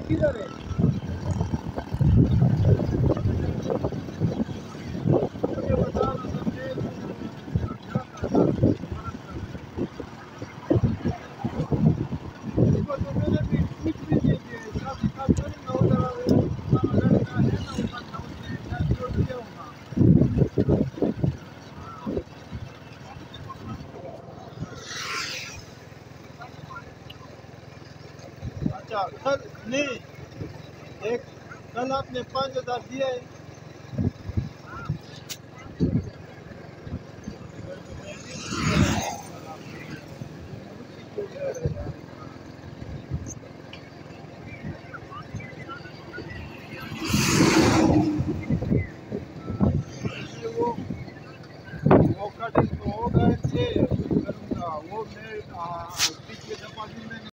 किधर है? मुझे बता दो सबसे इसको तो मैंने भी कुछ भी नहीं दिया है। सब सब करूँगा उधर लड़का है ना ऊपर का उसने जोड़ दिया होगा। अच्छा कल नहीं एक कल आपने 5,000 दिया है। वो कटिंग तो होगा, ये करूँगा वो मैं पिछले दफा भी मैंने